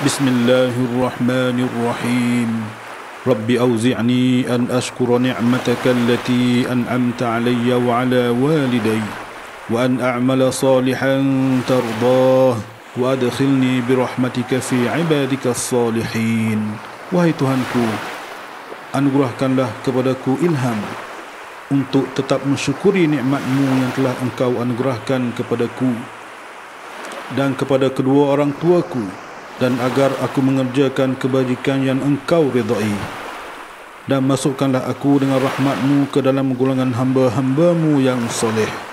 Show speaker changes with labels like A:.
A: Bismillahirrahmanirrahim. Rabbi auzi'ni an ashkura ni'mataka allati an'amta alayya wa ala walidayya wa an a'mala salihan tardah wa adkhilni birahmatika fi ibadika salihin. Wahai Tuhanku, anugerahkanlah kepadaku ilham untuk tetap mensyukuri nikmat-Mu yang telah Engkau anugerahkan kepadaku dan kepada kedua orang tuaku, dan agar aku mengerjakan kebajikan yang Engkau redai. Dan masukkanlah aku dengan rahmat-Mu ke dalam golongan hamba-hamba-Mu yang soleh.